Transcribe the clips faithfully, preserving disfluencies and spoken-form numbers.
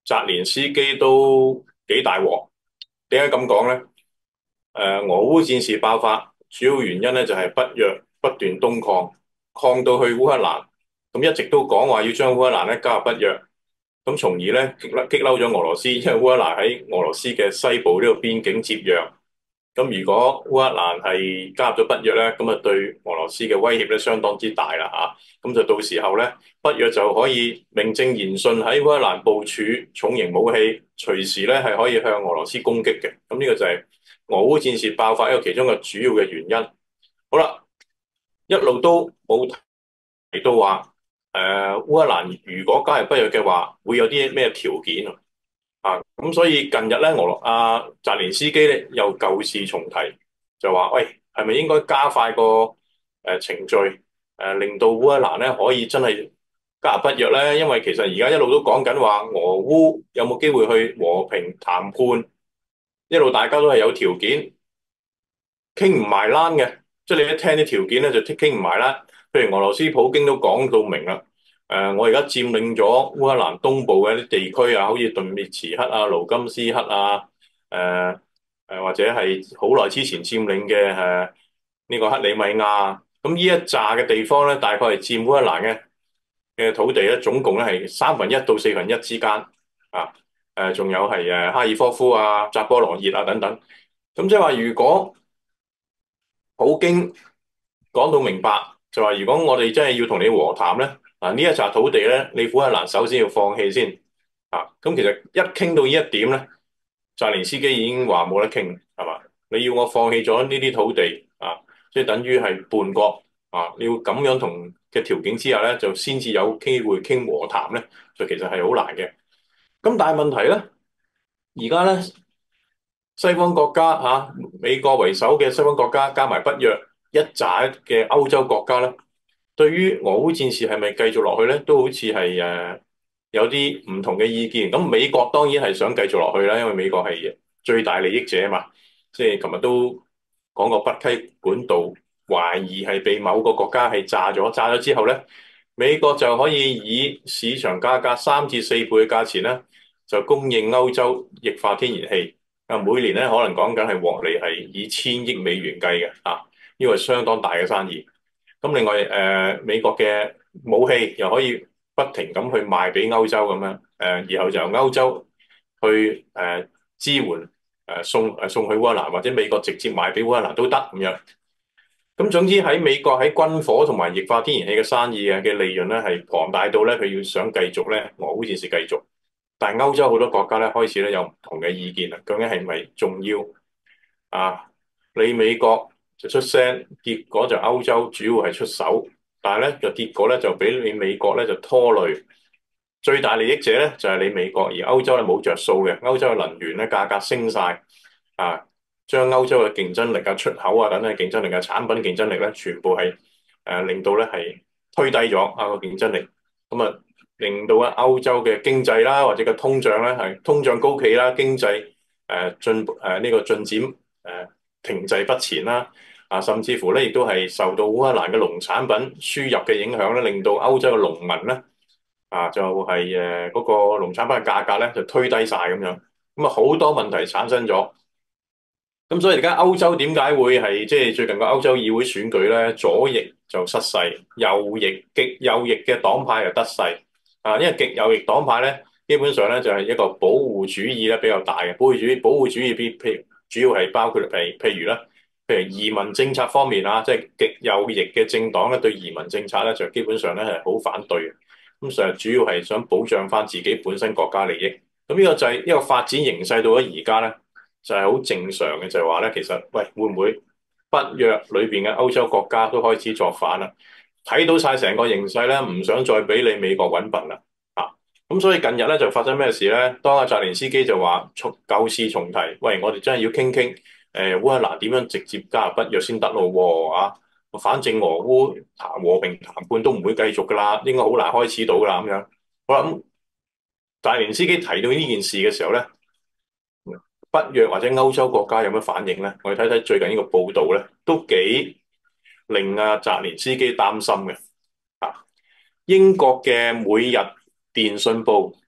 澤連斯基都幾大鑊。點解咁講咧？誒，俄烏戰事爆發，主要原因咧就係北約不斷東擴，擴到去烏克蘭，咁一直都講話要將烏克蘭咧加入北約，咁從而咧激激嬲咗俄羅斯，因為烏克蘭喺俄羅斯嘅西部呢個邊境接壤。咁如果烏克蘭係加入咗北約咧，咁啊對俄羅斯嘅威脅咧相當之大啦嚇。咁就到時候咧，北約就可以名正言順喺烏克蘭部署重型武器，隨時咧係可以向俄羅斯攻擊嘅。咁呢個就係俄烏戰事爆發一個其中嘅主要嘅原因。好啦，一路都冇提到話誒烏克蘭如果加入北約嘅話，會有啲咩條件啊？咁所以近日咧，俄羅阿澤連斯基咧又舊事重提，就話喂，係咪應該加快個誒程序，誒、呃、令到烏克蘭咧可以真係加入北約咧？因為其實而家一路都講緊話，俄烏有冇機會去和平談判，一路大家都係有條件傾唔埋欄嘅，即係你一聽啲條件咧就傾唔埋啦。譬如俄羅斯普京都講到明啦。誒、呃，我而家佔領咗烏克蘭東部嘅一啲地區啊，好似頓涅茨克啊、盧甘斯克啊，誒、呃、誒，或者係好耐之前佔領嘅誒呢個克里米亞。咁呢一紮嘅地方咧，大概係佔烏克蘭嘅嘅土地咧，總共咧係三分一到四分一之間啊。誒、呃，仲有係誒哈爾科夫啊、扎波羅熱啊等等。咁即係話，如果普京講到明白，就話如果我哋真係要同你和談咧，嗱呢一紮土地咧，你烏克蘭首先要放棄先啊。咁其實一傾到呢一點咧，澤連斯基已經話冇得傾，係嘛？你要我放棄咗呢啲土地啊，即係等於係叛國啊！你要咁樣同嘅條件之下咧，就先至有機會傾和談咧，就其實係好難嘅。咁但係問題咧，而家咧。西方國家嚇、啊，美國為首嘅西方國家加埋北約一紮嘅歐洲國家咧，對於俄烏戰事係咪繼續落去咧，都好似係誒有啲唔同嘅意見。咁美國當然係想繼續落去啦，因為美國係最大利益者啊嘛。即係琴日都講過北溪管道懷疑係被某個國家係炸咗，炸咗之後咧，美國就可以以市場價格三至四倍嘅價錢咧，就供應歐洲液化天然氣。啊，每年咧可能講緊係獲利係以千億美元計嘅，啊，呢個係相當大嘅生意。咁另外誒、呃，美國嘅武器又可以不停咁去賣俾歐洲咁樣，誒、呃，然後就由歐洲去誒、呃、支援誒、呃、送誒送去烏克蘭，或者美國直接賣俾烏克蘭都得咁樣。咁總之喺美國喺軍火同埋液化天然氣嘅生意嘅嘅利潤咧係龐大到咧，佢要想繼續咧俄烏戰事繼續。但係歐洲好多國家咧開始咧有唔同嘅意見啦，究竟係咪重要啊？你美國就出聲，結果就歐洲主要係出手，但係咧個結果咧就俾你美國咧就拖累，最大利益者咧就係你美國，而歐洲咧冇着數嘅，歐洲嘅能源咧價格升晒啊，將歐洲嘅競爭力啊、出口啊等等競爭力嘅產品競爭力咧，全部係誒、呃、令到咧係推低咗啊個競爭力，咁啊。令到啊歐洲嘅經濟啦，或者個通脹咧係通脹高企啦，經濟誒進誒呢個進展誒、呃、停滯不前啦，啊甚至乎咧亦都係受到烏克蘭嘅農產品輸入嘅影響咧，令到歐洲嘅農民咧啊就係誒嗰個農產品嘅價格咧就推低晒咁樣，咁啊好多問題產生咗。咁所以而家歐洲點解會係即係最近個歐洲議會選舉咧，左翼就失勢，右翼極右翼嘅黨派又得勢啊！因為極右翼黨派咧，基本上咧就係一個保護主義咧比較大嘅保護主義，保護主義譬譬如主要係包括譬譬如咧，譬如移民政策方面啊，即係極右翼嘅政黨咧對移民政策咧就基本上咧係好反對嘅，咁成日主要係想保障翻自己本身國家利益。咁呢個就係一個發展形勢到咗而家咧。就係好正常嘅，就係話咧，其實喂，會唔會北約裏邊嘅歐洲國家都開始作反啦？睇到晒成個形勢咧，唔想再俾你美國搵笨啦啊！咁所以近日咧就發生咩事咧？當阿澤連斯基就話重舊事重提，喂，我哋真係要傾傾誒烏克蘭點樣直接加入北約先得咯喎啊！反正俄烏談和平談判都唔會繼續噶啦，應該好難開始到噶啦咁樣。好啦，咁澤連斯基提到呢件事嘅時候咧。北約或者歐洲國家有乜反應咧？我哋睇睇最近呢個報道咧，都幾令阿澤連斯基擔心嘅。啊，英國嘅每日電訊報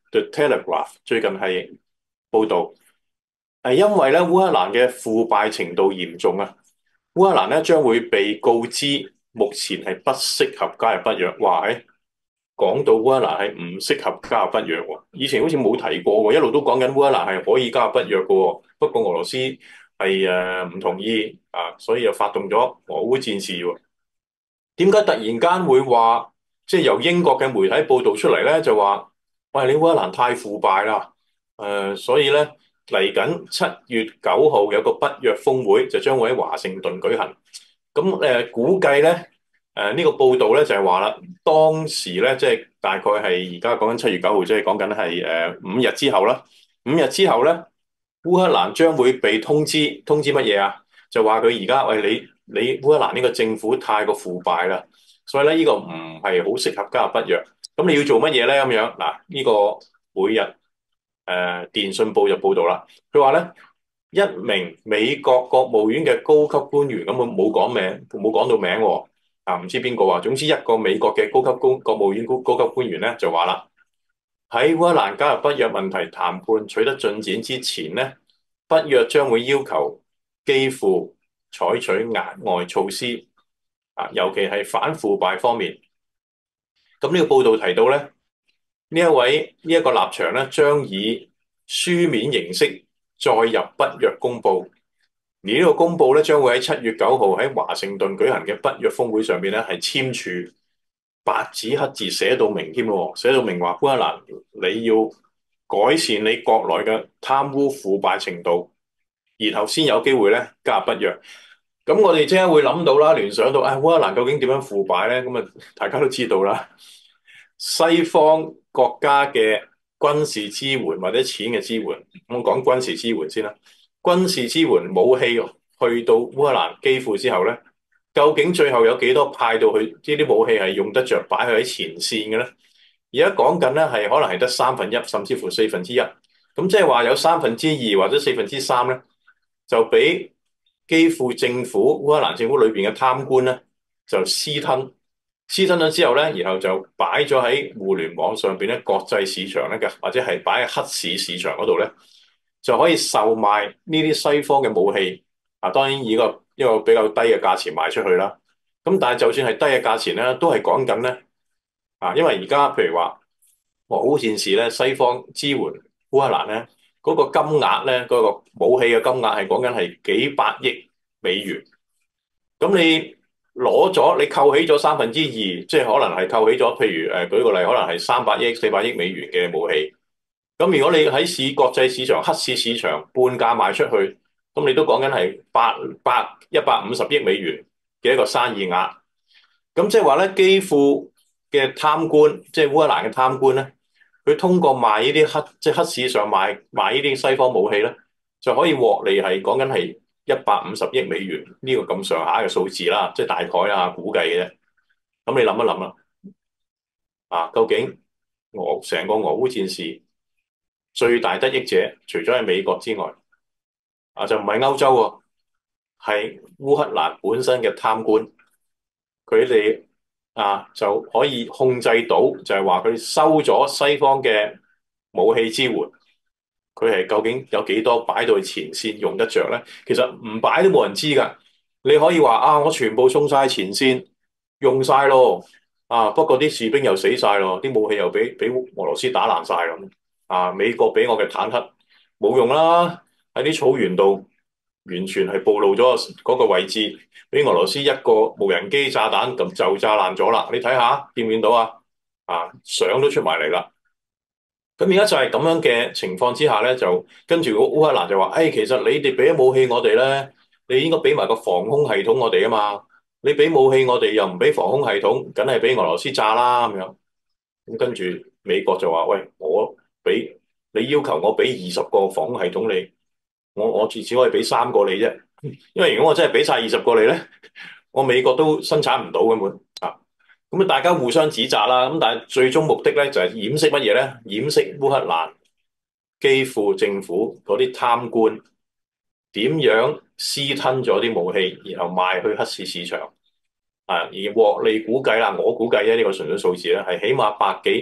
The Telegraph 最近係報導，係因為咧烏克蘭嘅腐敗程度嚴重啊，烏克蘭咧將會被告知目前係不適合加入北約。哇！誒講到烏克蘭係唔適合加入北約喎，以前好似冇提過喎，一路都講緊烏克蘭係可以加入北約嘅喎。不過俄羅斯係誒唔同意啊，所以又發動咗俄烏戰事喎。點解突然間會話即係由英國嘅媒體報導出嚟咧？就話喂，你烏克蘭太腐敗啦，誒、呃，所以咧嚟緊七月九號有個北約峰會就將會喺華盛頓舉行。咁誒、呃、估計咧誒呢、呃呢個報導咧就係話啦，當時咧即係大概係而家講緊七月九號，即係講緊係誒五日之後啦。五日之後咧，烏克蘭將會被通知通知乜嘢啊？就話佢而家喂你。你烏克蘭呢個政府太過腐敗啦，所以咧呢個唔係好適合加入北約。咁你要做乜嘢咧？咁樣嗱，呢個每日誒、呃、電訊報就報導啦。佢話咧一名美國國務院嘅高級官員，咁佢冇講名，冇講到名喎。啊，唔知邊個啊？總之一個美國嘅高級公國務院高高級官員咧就話啦，喺烏克蘭加入北約問題談判取得進展之前咧，北約將會要求基輔採取額外措施啊，尤其係反腐敗方面。咁呢個報道提到咧，呢一位呢一個立場咧，將以書面形式載入北約公佈。而呢個公佈咧，將會喺七月九號喺華盛頓舉行嘅北約峰會上邊咧，係簽署白紙黑字寫到明添喎，寫到明話烏克蘭你要改善你國內嘅貪污腐敗程度，然後先有機會咧加入北約。咁我哋即刻會諗到啦，聯想到啊，烏克蘭究竟點樣腐敗咧？咁啊，大家都知道啦，西方國家嘅軍事支援或者錢嘅支援，我講軍事支援先啦。軍事支援武器去到烏克蘭基輔之後咧，究竟最後有幾多派到去？呢啲武器係用得着擺去喺前線嘅咧？而家講緊咧係可能係得三分一，甚至乎四分之一。咁即係話有三分之二或者四分之三咧，就俾基輔政府、烏克蘭政府裏邊嘅貪官咧，就私吞，私吞咗之後咧，然後就擺咗喺互聯網上邊咧，國際市場咧嘅，或者係擺喺黑市市場嗰度咧，就可以售賣呢啲西方嘅武器。啊，當然以一個一個比較低嘅價錢賣出去啦。咁但係就算係低嘅價錢咧，都係講緊咧，啊，因為而家譬如話俄烏戰事咧，西方支援烏克蘭咧。嗰個金額咧，嗰、那個武器嘅金額係講緊係幾百億美元。咁你攞咗，你扣起咗三分之二，即係可能係扣起咗，譬如誒、呃、舉個例，可能係三百億、四百億美元嘅武器。咁如果你喺市國際市場、黑市市場半價賣出去，咁你都講緊係八百一百五十億美元嘅一個生意額。咁即係話咧，基輔嘅貪官，即係烏克蘭嘅貪官咧。佢通過賣呢啲黑即係黑市上賣賣呢啲西方武器咧，就可以獲利係講緊係一百五十億美元呢個咁上下嘅數字啦，即係大概啊估計嘅啫。咁你諗一諗啦，啊究竟俄成個俄烏戰事最大得益者，除咗係美國之外，啊就唔係歐洲喎，係烏克蘭本身嘅貪官，佢哋。啊，就可以控制到，就係話佢收咗西方嘅武器支援，佢係究竟有幾多擺到去前線用得着咧？其實唔擺都冇人知㗎。你可以話啊，我全部送晒前線用晒咯，啊不過啲士兵又死晒咯，啲武器又俾俾俄羅斯打爛晒咁。啊，美國俾我嘅坦克冇用啦，喺啲草原度。完全係暴露咗嗰個位置，俾俄羅斯一個無人機炸彈咁就炸爛咗啦！你睇下見唔見到啊？啊，相都出埋嚟啦！咁而家就係咁樣嘅情況之下咧，就跟住烏克蘭就話：誒、哎，其實你哋俾咗武器我哋咧，你應該俾埋個防空系統我哋啊嘛！你俾武器我哋又唔俾防空系統，梗係俾俄羅斯炸啦咁樣。咁跟住美國就話：喂，我俾你要求我俾二十個防空系統你。我我至少可以俾三個你啫，因為如果我真係俾晒二十個你咧，我美國都生產唔到根本啊。咁啊，大家互相指責啦。咁但係最終目的咧就係掩飾乜嘢咧？掩飾烏克蘭基輔政府嗰啲貪官點樣私吞咗啲武器，然後賣去黑市市場啊，而獲利估計啦，我估計咧呢個純粹數字咧係起碼百幾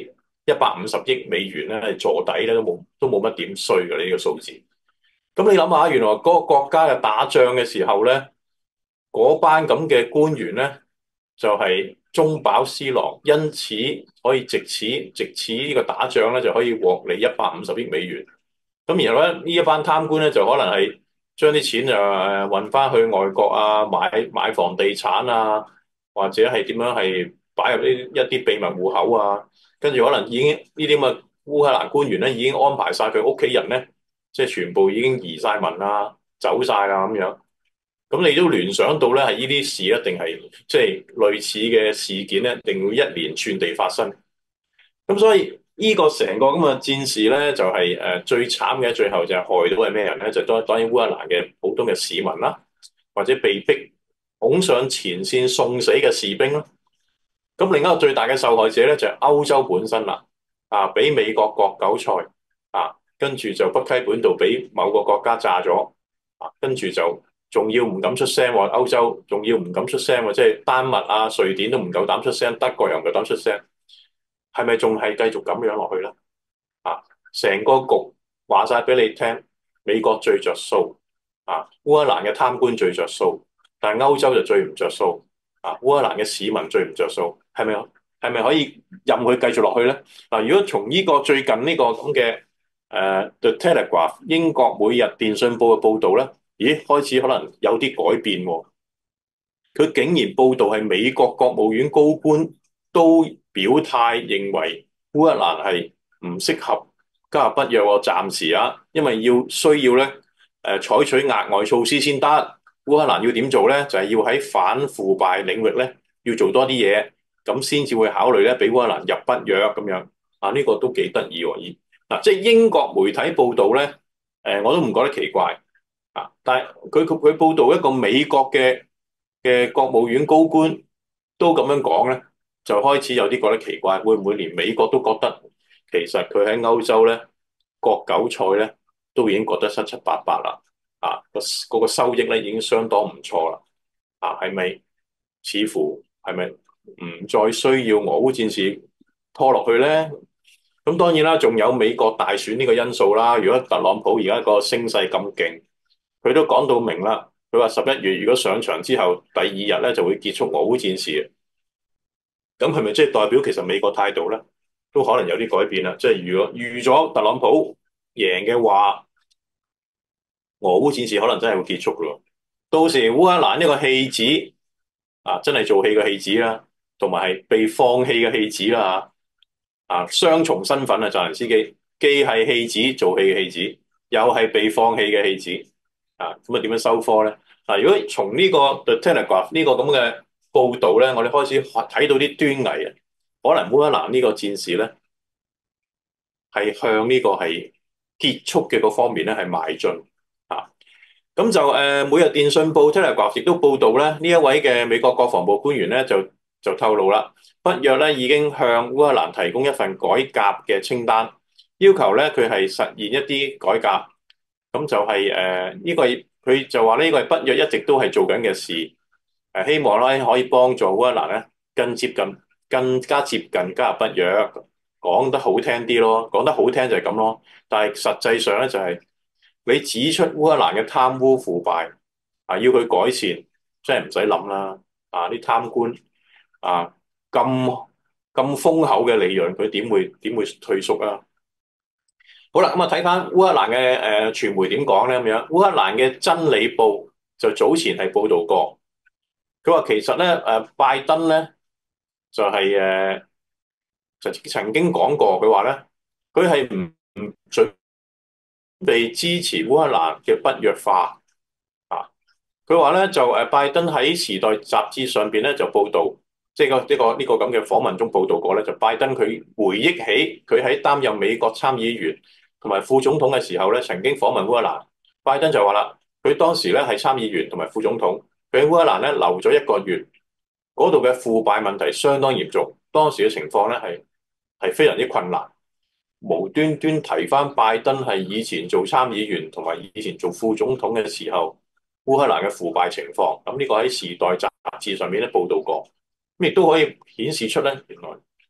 一百五十億美元咧坐底咧都冇都冇乜點衰嘅呢個數字。咁你諗下，原來嗰個國家嘅打仗嘅時候咧，嗰班咁嘅官員咧就係中飽私囊，因此可以藉此藉此呢個打仗咧就可以獲利一百五十億美元。咁然後咧呢一班貪官咧就可能係將啲錢就誒運翻去外國啊，買買房地產啊，或者係點樣係擺入呢一啲秘密戶口啊，跟住可能已經呢啲咁嘅烏克蘭官員咧已經安排晒佢屋企人咧，即係全部已經移晒民啦，走晒啦咁樣。咁你都聯想到咧係呢啲事一定係即係類似嘅事件咧，一定會一連串地發生。咁所以呢個成個咁嘅戰事咧，就係誒最慘嘅，最後就係害到係咩人咧？就當當然烏克蘭嘅普通嘅市民啦，或者被逼拱上前線送死嘅士兵啦。咁另一個最大嘅受害者咧，就係歐洲本身啦，啊，俾美國割韭菜啊，跟住就北溪本度俾某個國家炸咗啊，跟住就仲要唔敢出聲喎，歐洲仲要唔敢出聲喎，即係丹麥啊、瑞典都唔夠膽出聲，德國又唔夠膽出聲。係咪仲係繼續咁樣落去咧？啊，成個局話晒俾你聽，美國最着數，啊，烏克蘭嘅貪官最着數，但係歐洲就最唔着數，啊，烏克蘭嘅市民最唔着數，係咪？係咪可以任佢繼續落去咧？嗱、啊，如果從呢個最近呢個咁嘅誒 The Telegraph 英國每日電訊報嘅報導咧，咦，開始可能有啲改變喎。佢竟然報導係美國國務院高官都表態認為烏克蘭係唔適合加入北約喎，暫時啊，因為要需要咧誒、呃、採取額外措施先得。烏克蘭要點做咧？就係、是、要喺反腐敗領域咧要做多啲嘢，咁先至會考慮咧俾烏克蘭入北約咁樣。啊，呢、這個都幾得意喎！嗱、啊，即係英國媒體報導咧，誒、呃、我都唔覺得奇怪啊，但係佢佢佢報導一個美國嘅嘅國務院高官都咁樣講咧，就開始有啲覺得奇怪，會唔會連美國都覺得其實佢喺歐洲咧割韭菜咧都已經割得七七八八啦？啊，個嗰個收益咧已經相當唔錯啦。啊，係咪似乎係咪唔再需要俄烏戰事拖落去咧？咁當然啦，仲有美國大選呢個因素啦。如果特朗普而家個聲勢咁勁，佢都講到明啦。佢話十一月如果上場之後，第二日咧就會結束俄烏戰事。咁係咪即係代表其實美國態度咧都可能有啲改變啦？即係如果預咗特朗普贏嘅話，俄烏戰事可能真係會結束噶咯。到時烏克蘭呢個戲子啊，真係做戲嘅戲子啦，同埋係被放棄嘅戲子啦嚇啊，雙重身份啊，澤連斯基既係戲子做戲嘅戲子，又係被放棄嘅戲子啊，咁啊點樣收科咧？嗱，如果從呢個 The Telegraph 呢個咁嘅報導咧，我哋開始睇到啲端倪啊，可能烏克蘭呢個戰事咧係向呢個係結束嘅嗰方面咧係邁進啊。咁就誒、呃、每日電訊報 Telegraph 亦都報導咧，呢一位嘅美國國防部官員咧就就透露啦，北約咧已經向烏克蘭提供一份改革嘅清單，要求咧佢係實現一啲改革。咁就係誒呢個佢就話呢個係北約一直都係做緊嘅事，誒、呃、希望咧可以幫助烏克蘭咧更接近更加接近加入北約。講得好聽啲咯，講得好聽就係咁咯，但係實際上咧就係、是。你指出烏克蘭嘅貪污腐敗啊，要佢改善，真係唔使諗啦！啊，啲貪官啊，咁咁豐厚嘅利潤，佢點會點會退縮啊？好啦，咁啊睇翻烏克蘭嘅誒傳媒點講咧咁樣，烏克蘭嘅真理報就早前係報導過，佢話其實咧誒拜登咧就係、是、誒曾曾經講過，佢話咧佢係唔唔準備支持烏克蘭嘅北約化啊！佢話咧就誒拜登喺《時代》雜誌上邊咧就報導，即係個呢個呢個咁嘅訪問中報導過咧，就拜登佢回憶起佢喺擔任美國參議員同埋副總統嘅時候咧，曾經訪問烏克蘭。拜登就話啦，佢當時咧係參議員同埋副總統，佢喺烏克蘭咧留咗一個月，嗰度嘅腐敗問題相當嚴重，當時嘅情況咧係係非常之困難。無端端提翻拜登係以前做參議員同埋以前做副總統嘅時候，烏克蘭嘅腐敗情況，咁呢個喺《時代》雜誌上面咧報導過，咁亦都可以顯示出咧，原來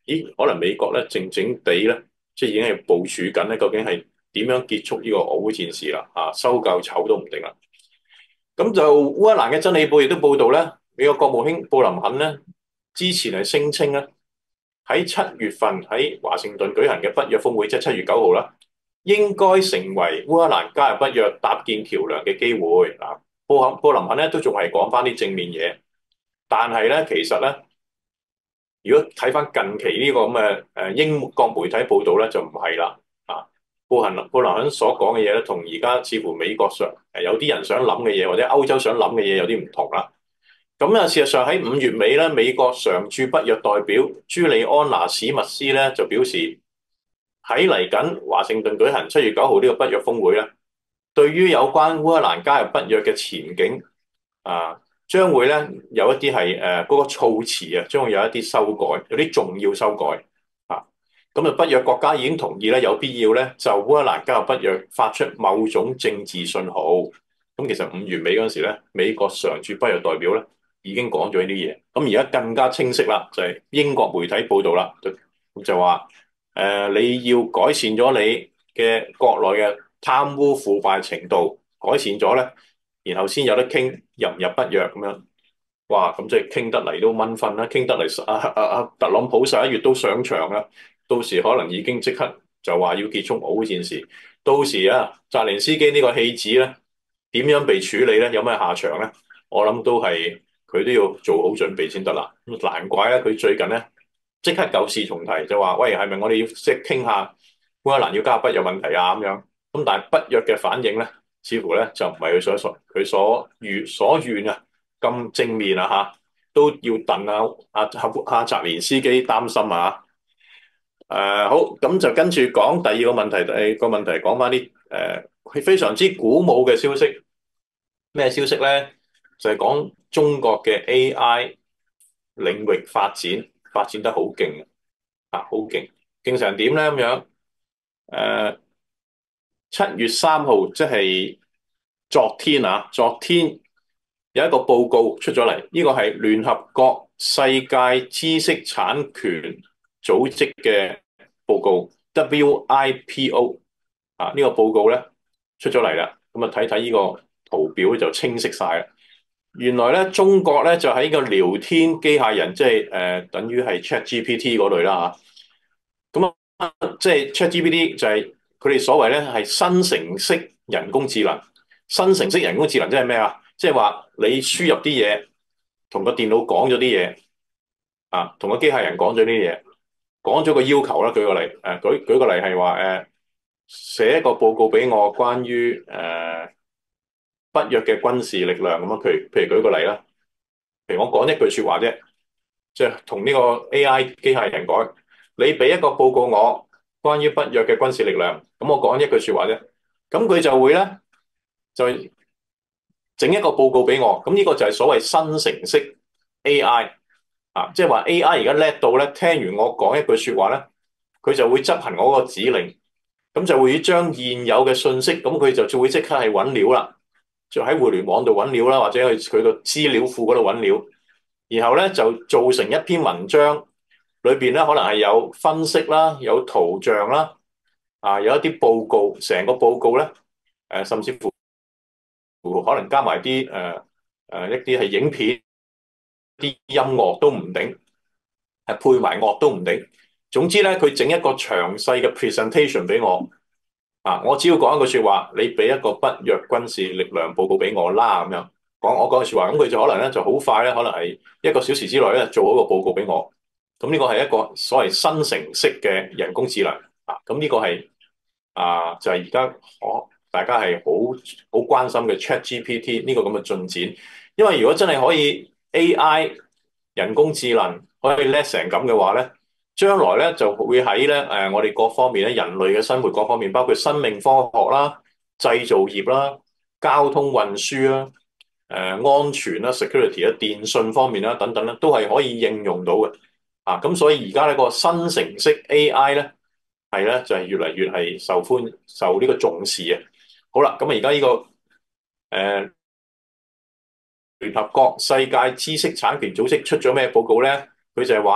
咦，可能美國咧靜靜地咧，即係已經係部署緊咧，究竟係點樣結束呢個俄烏戰事啦？啊，收夠醜都唔定啦。咁就烏克蘭嘅真理報亦都報導咧，美國國務卿布林肯咧之前係聲稱咧，喺七月份喺華盛頓舉行嘅北約峰會，即係七月九號啦，應該成為烏克蘭加入北約搭建橋梁嘅機會。嗱，布肯布林肯咧都仲係講翻啲正面嘢，但係咧其實咧，如果睇翻近期呢個咁嘅誒英國媒體報導咧，就唔係啦。啊，布肯布林肯所講嘅嘢咧，同而家似乎美國上誒有啲人想諗嘅嘢，或者歐洲想諗嘅嘢有啲唔同啦。咁啊，事實上喺五月尾咧，美國常駐北約代表朱利安娜史密斯咧就表示，喺嚟緊華盛頓舉行七月九號呢個北約峰會咧，對於有關烏克蘭加入北約嘅前景啊，將會咧有一啲係誒嗰個措辭啊，將會有一啲修改，有啲重要修改啊。咁啊，北約國家已經同意咧，有必要咧就烏克蘭加入北約發出某種政治信號。咁其實五月尾嗰陣時咧，美國常駐北約代表咧已經講咗呢啲嘢。咁而家更加清晰啦，就係英國媒體報道啦，就就話誒你要改善咗你嘅國內嘅貪污腐敗程度，改善咗咧，然後先有得傾入唔入北約咁樣。哇！咁即係傾得嚟都蚊瞓啦，傾得嚟啊啊啊！特朗普十一月都上場啦，到時可能已經即刻就話要結束俄烏戰事。到時啊，澤連斯基呢個戲子咧點樣被處理咧？有咩下場咧？我諗都係佢都要做好準備先得啦。難怪咧，佢最近咧即刻舊事重提，就話喂，係咪我哋要即係傾下烏克蘭要加入北約問題啊咁樣？咁但係北約嘅反應咧，似乎咧就唔係佢所所佢所願所願啊咁正面啊嚇，都要戥啊阿阿阿澤連斯基擔心啊。誒、呃、好，咁就跟住講第二個問題，第二個問題講翻啲誒係非常之鼓舞嘅消息。咩消息咧？就係、是、講中國嘅 A I 領域發展，發展得好勁啊，好勁，勁成點咧咁樣？誒七月三號即係昨天啊，昨天有一個報告出咗嚟，呢、這個係聯合國世界知識產權組織嘅報告 W I P O 啊，呢、這個報告咧出咗嚟啦，咁啊睇睇呢個圖表就清晰晒啦。原來咧中國咧就喺個聊天機械人，即係誒、呃、等於係 ChatGPT 嗰類啦嚇。咁啊，即係 ChatGPT 就係佢哋所謂咧係生成式人工智能。生成式人工智能即係咩啊？即係話你輸入啲嘢，同個電腦講咗啲嘢啊，同個機械人講咗啲嘢，講咗個要求啦。舉個例，誒、呃、舉舉個例係話誒寫一個報告俾我，關於誒、呃、北約嘅軍事力量咁樣。譬如譬如舉個例啦，譬如我講一句説話啫，即係同呢個 A I 機械人講，你俾一個報告我，關於北約嘅軍事力量，咁我講一句説話啫，咁佢就會咧就整一個報告俾我，咁呢個就係所謂生成式 A I 啊，即係話 A I 而家叻到咧，聽完我講一句説話咧，佢就會執行我個指令，咁就會將現有嘅信息，咁佢就就會即刻係揾料啦，就喺互聯網度揾料啦，或者去佢個資料庫嗰度揾料，然後咧就做成一篇文章，裏邊咧可能係有分析啦，有圖像啦，啊有一啲報告，成個報告咧，誒、呃、甚至乎可能加埋啲誒誒一啲係影片、啲音樂都唔定，係配埋樂都唔定。總之咧，佢整一個詳細嘅 presentation 俾我，啊，我只要講一句説話，你俾一個北約軍事力量報告俾我啦，咁樣講我講句説話，咁佢就可能咧就好快咧，可能係一個小時之內咧做好個報告俾我。咁呢個係一個所謂生成式嘅人工智能啊，咁呢個係啊就係而家可大家係好好關心嘅 ChatGPT 呢個咁嘅進展。因為如果真係可以 A I 人工智能可以叻成咁嘅話咧，將來咧就會喺咧誒我哋各方面咧人類嘅生活各方面，包括生命科學啦、製造業啦、交通運輸啦、誒、呃、安全啦、security 啦、電信方面啦等等咧，都係可以應用到嘅。啊，咁所以而家呢個生成式 A I 咧係咧就係、是、越嚟越係受歡受呢個重視嘅。好啦，咁啊而家呢個誒。呃聯合國世界知識產權組織出咗咩報告咧？佢就係話咧，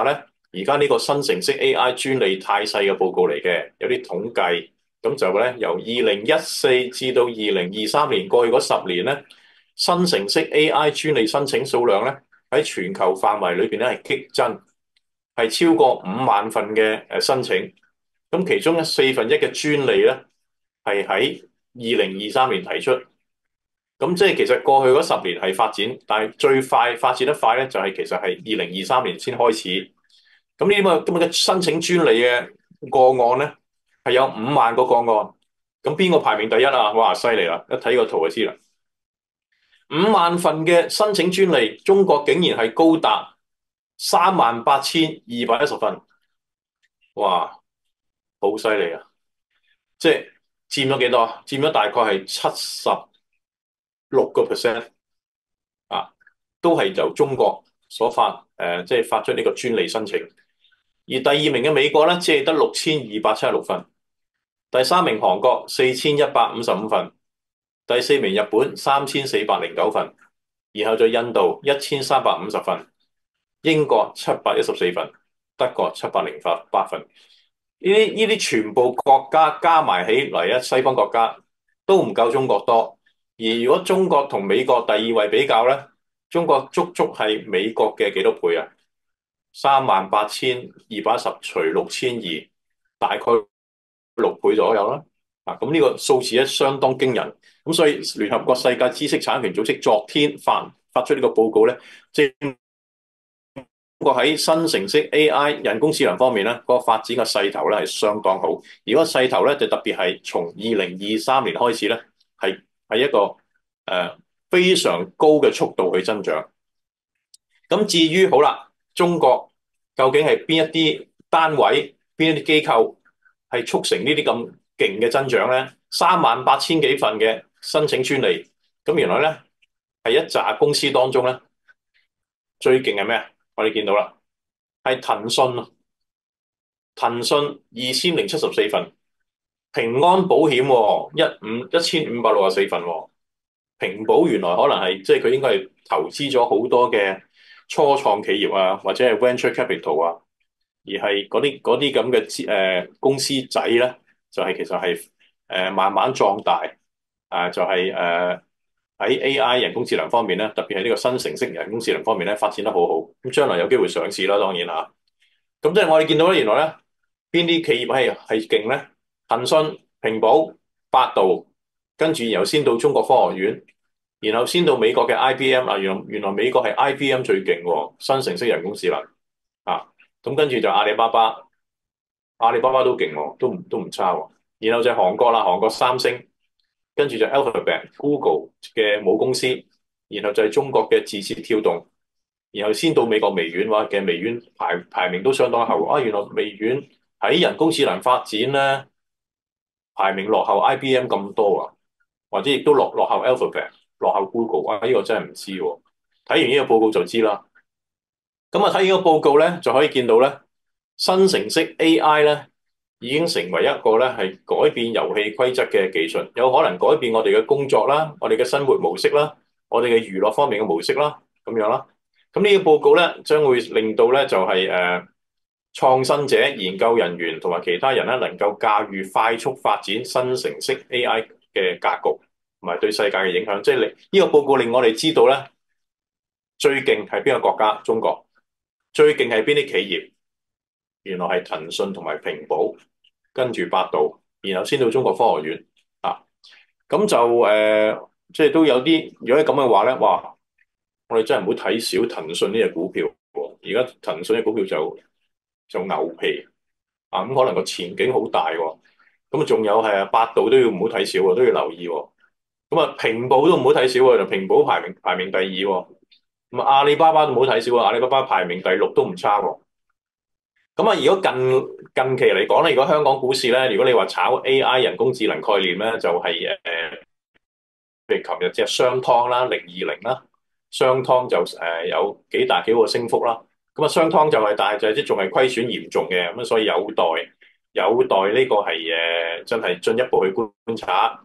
而家呢個生成式 A I 專利態勢嘅報告嚟嘅，有啲統計，咁就咧由二零一四至到二零二三年過去嗰十年咧，生成式 A I 專利申請數量咧喺全球範圍裏邊咧係激增，係超過五萬份嘅誒申請。咁其中咧四分一嘅專利咧係喺二零二三年提出。咁即係其實過去嗰十年係發展，但係最快發展得快咧就係其實係二零二三年先開始。咁呢啲咁咁嘅申請專利嘅個案咧係有五萬個個案。咁邊個排名第一啊？哇，犀利啦！一睇個圖就知啦。五萬份嘅申請專利，中國竟然係高達三萬八千二百一十份。哇，好犀利啊！即係佔咗幾多啊？佔咗大概係七十六個 percent 啊，都係由中國所發誒、呃，即係發出呢個專利申請。而第二名嘅美國咧，只係得六千二百七十六份；第三名韓國四千一百五十五份；第四名日本三千四百零九份，然後再印度一千三百五十份，英國七百一十四份，德國七百零八份。呢啲呢啲全部國家加埋起嚟啊，西方國家都唔夠中國多。而如果中國同美國第二位比較咧，中國足足係美國嘅幾多倍啊？三萬八千二百一十除六千二，大概六倍左右啦。啊，咁呢個數字咧相當驚人。咁所以聯合國世界知識產權組織昨天發發出呢個報告咧，即係中國喺生成式 A I 人工智能方面咧，個發展嘅勢頭咧係相當好。而個勢頭咧就特別係從二零二三年開始咧，係係一個誒、呃、非常高嘅速度去增長。咁至於好啦，中國究竟係邊一啲單位、邊一啲機構係促成呢啲咁勁嘅增長咧？三萬八千幾份嘅申請專利，咁原來咧係一紮公司當中咧最勁係咩？我哋見到啦，係騰訊啊，騰訊二千零七十四份，平安保險一五一千五百六十四份，平保原來可能係即係佢應該係投資咗好多嘅初創企業啊，或者係 venture capital 啊，而係嗰啲嗰啲咁嘅誒公司仔咧，就係、是、其實係誒、呃、慢慢壯大啊、呃，就係誒喺 A I 人工智能方面咧，特別係呢個生成式人工智能方面咧發展得好好，咁將來有機會上市啦，當然啦。咁即係我哋見到咧，原來咧邊啲企業係係勁咧？騰訊、平保、百度，跟住然後先到中國科學院。然後先到美國嘅 I B M 啊，原來原來美國係 I B M 最勁喎，生成式人工智能啊，咁跟住就阿里巴巴，阿里巴巴都勁喎，都唔都唔差喎。然後就係韓國啦，韓國三星，跟住就 Alphabet、Google 嘅母公司，然後就係中國嘅字節跳動，然後先到美國微軟話嘅微軟排排名都相當後啊，原來微軟喺人工智能發展咧排名落後 I B M 咁多啊，或者亦都落落後 Alphabet。落後 Google 啊！呢、這個真係唔知喎，睇完呢個報告就知啦。咁啊，睇完個報告咧，就可以見到咧，生成式 A I 咧已經成為一個咧係改變遊戲規則嘅技術，有可能改變我哋嘅工作啦、我哋嘅生活模式啦、我哋嘅娛樂方面嘅模式啦，咁樣啦。咁呢個報告咧，將會令到咧就係、是、誒、呃、創新者、研究人員同埋其他人咧，能夠駕馭快速發展生成式 A I 嘅格局。同埋對世界嘅影響，即係令呢個報告令我哋知道咧，最勁係邊個國家？中國。最勁係邊啲企業？原來係騰訊同埋平保，跟住百度，然後先到中國科學院啊。咁就誒、呃，即係都有啲。如果係咁嘅話咧，哇！我哋真係唔好睇小騰訊呢隻股票。而家騰訊嘅股票就就牛皮啊，咁可能個前景好大喎。咁啊，仲有係啊，百度都要唔好睇小喎，都要留意喎。咁啊，平保都唔好睇少喎，就平保排名排名第二喎。咁啊，阿里巴巴都唔好睇少喎，阿里巴巴排名第六都唔差喎。咁啊，如果近近期嚟講咧，如果香港股市咧，如果你話炒 A I 人工智能概念咧，就係、是、誒，譬如琴日隻商湯啦，零二零啦，商湯就誒、呃、有幾大幾個升幅啦。咁啊，商湯就係、是、但係就係即仲係虧損嚴重嘅，咁所以有待有待呢個係誒、呃、真係進一步去觀察。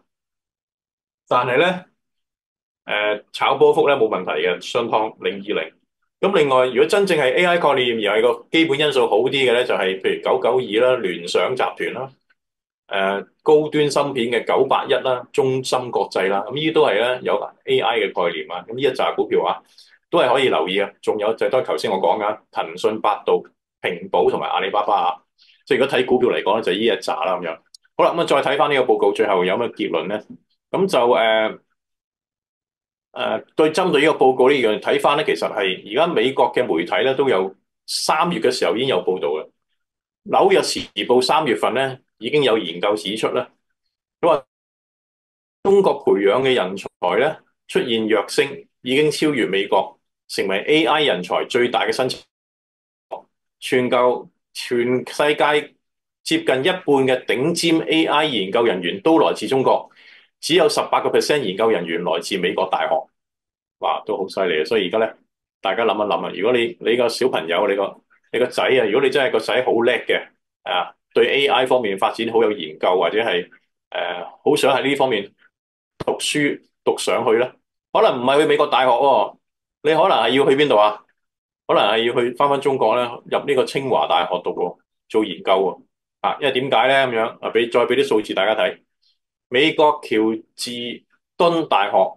但係咧，誒、呃、炒波幅咧冇問題嘅，商湯零二零。 咁另外，如果真正係 A I 概念而係個基本因素好啲嘅咧，就係譬如九九二啦、聯想集團啦、誒高端芯片嘅九八一啦、中芯國際啦，咁呢啲都係咧有 A I 嘅概念啊。咁呢一紮股票啊，都係可以留意嘅。仲有就係都係頭先我講嘅騰訊、百度、平保同埋阿里巴巴啊。即係如果睇股票嚟講咧，就呢一紮啦咁樣。好啦，咁啊再睇翻呢個報告，最後有咩結論咧？咁就誒。呃誒、呃，對針對呢個報告呢樣睇翻咧，其實係而家美國嘅媒體咧都有三月嘅時候已經有報道嘅。紐約時報三月份咧已經有研究指出咧，佢話中國培養嘅人才咧出現躍升，已經超越美國，成為 A I 人才最大嘅新興。全球全世界接近一半嘅頂尖 A I 研究人員都來自中國，只有十八個 percent 研究人員來自美國大學。哇，都好犀利啊！所以而家咧，大家諗一諗啊，如果你你個小朋友，你個你個仔啊，如果你真係個仔好叻嘅啊，對 A I 方面發展好有研究，或者係誒好想喺呢方面讀書讀上去咧，可能唔係去美國大學喎，你可能係要去邊度啊？可能係要去翻翻中國咧，入呢個清華大學讀喎，做研究喎。啊，因為點解咧咁樣啊？俾再俾啲數字大家睇，美國喬治敦大學。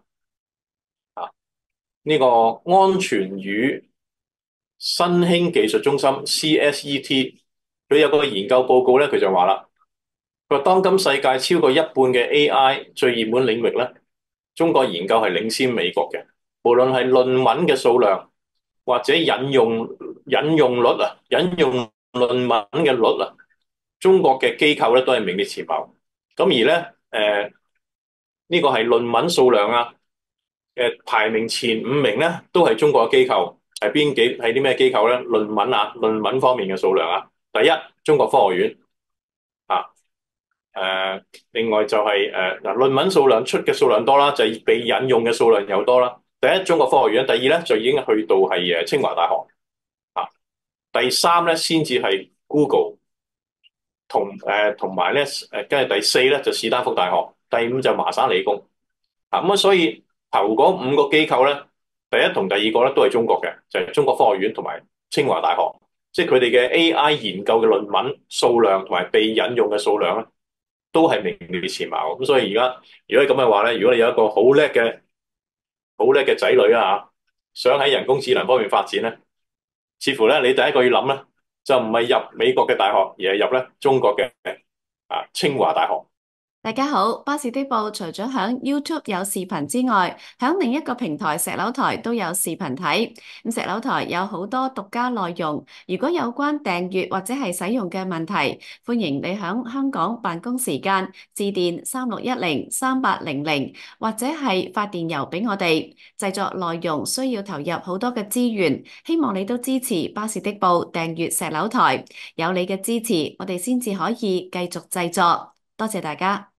呢個安全與新興技術中心 C S E T， 佢有個研究報告咧，佢就話啦，佢話當今世界超過一半嘅 A I 最熱門領域咧，中國研究係領先美國嘅，無論係論文嘅數量或者引用引用率啊，引用論文嘅率啊，中國嘅機構咧都係名列前茅。咁而咧誒呢個係論文數量啊。誒排名前五名咧，都係中國嘅機構，係邊幾係啲咩機構咧？論文啊，論文方面嘅數量啊，第一中國科學院啊，誒、呃、另外就係誒嗱論文數量出嘅數量多啦，就係、是、被引用嘅數量又多啦。第一中國科學院，第二咧就已經去到係誒清華大學啊，第三咧先至係 Google 同誒同埋咧誒跟住第四咧就史丹福大學，第五就麻省理工啊，咁啊所以。頭嗰五個機構咧，第一同第二個咧都係中國嘅，就係、是、中國科學院同埋清華大學，即係佢哋嘅 A I 研究嘅論文數量同埋被引用嘅數量咧，都係名列前茅。咁所以而家如果你咁嘅話咧，如果你有一個好叻嘅好叻嘅仔女啊，想喺人工智能方面發展咧，似乎咧你第一個要諗咧，就唔係入美國嘅大學，而係入咧中國嘅啊清華大學。 大家好，巴士的報除咗響 YouTube 有視頻之外，響另一個平台石榴台都有視頻睇。咁石榴台有好多獨家內容，如果有關訂閱或者係使用嘅問題，歡迎你響香港辦公時間致電三六一零三八零零，或者係發電郵俾我哋。製作內容需要投入好多嘅資源，希望你都支持巴士的報訂閱石榴台，有你嘅支持，我哋先至可以繼續製作。多謝大家。